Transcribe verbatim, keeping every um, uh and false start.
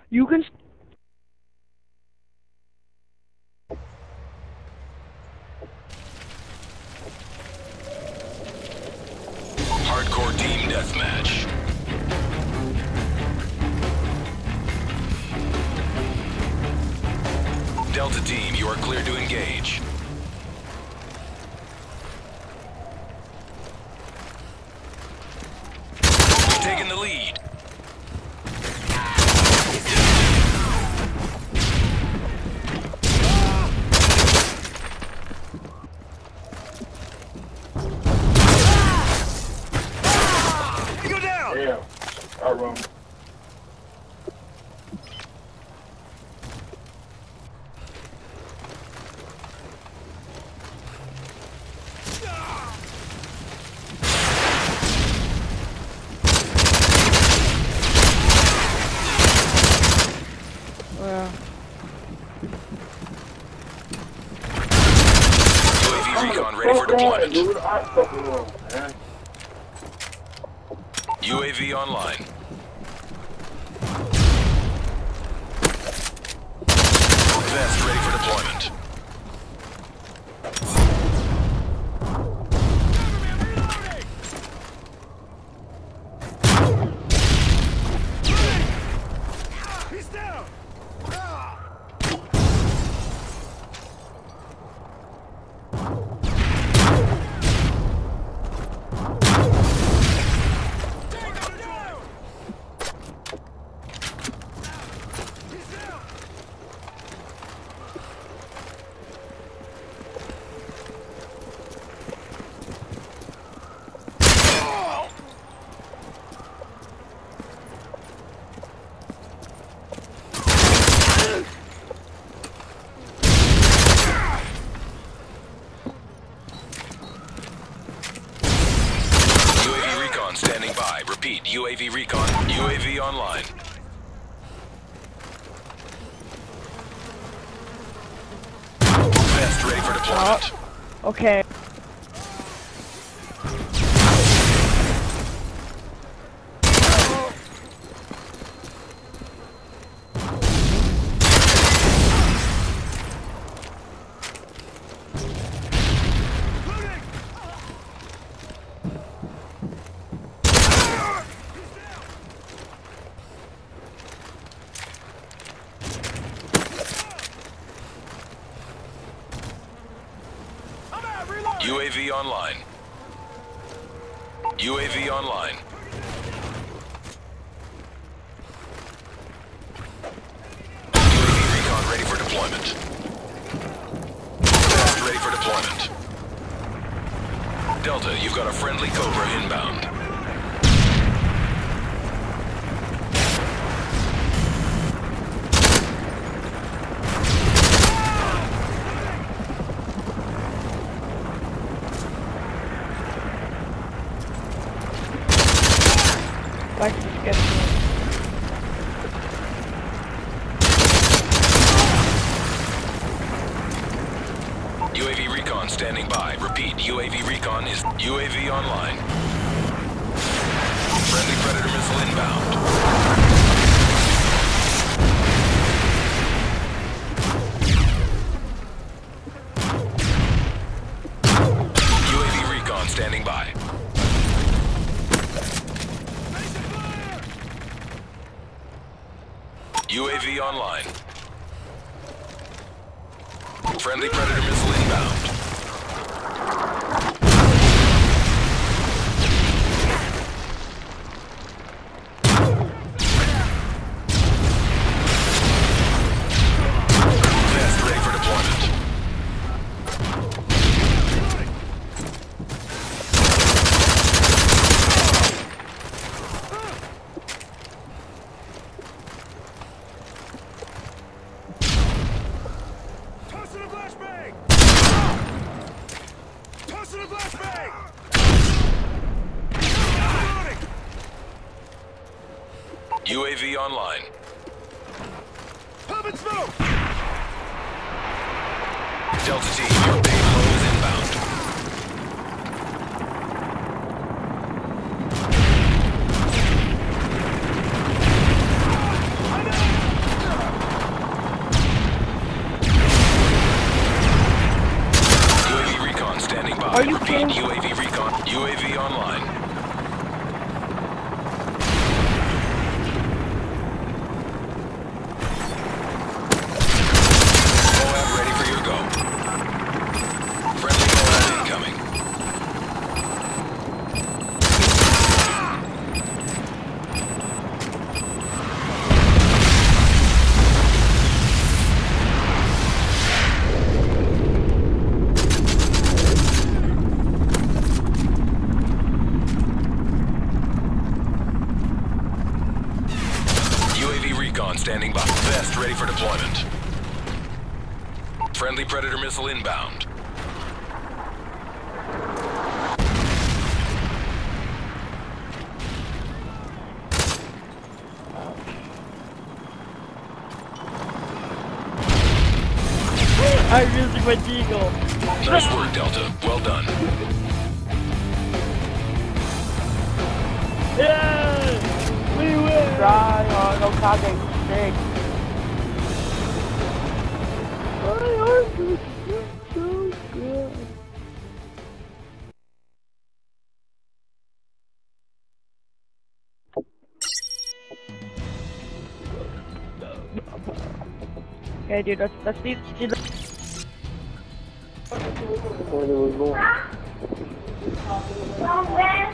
You can. Hardcore team deathmatch. Delta team, you are clear to engage. We've taken the lead. Go down! Yeah, I run. Yeah. U A V recon ready for deployment. Dude, I fucking wrong, man. U A V online. Vest ready for deployment. He's down! U A V recon standing by. Repeat, U A V recon. U A V online. Vest ready for deployment. Okay. U A V online. U A V online. U A V recon ready for deployment. Vest ready for deployment. Delta, you've got a friendly Cobra inbound. Like to get U A V recon standing by. Repeat, U A V recon is U A V online. Friendly Predator missile inbound. U A V recon standing by. U A V online. Friendly Predator missile inbound. Vest ready for deployment. Tossing a flashbang! Tossing a flashbang! Reloading! U A V online. Pump and smoke! Delta team, your payload is inbound. Are you Repeat, kidding? U A V recon. U A V online. Moab ready for your go. Friendly Moab incoming. U A V recon standing by. Vest ready for deployment. Friendly Predator missile inbound. I'm using my deagle. Nice work, Delta. Well done. Yeah! We win! Try on no contact six. My arms are so good. Okay, dude, let's let's see. see the Where do we go?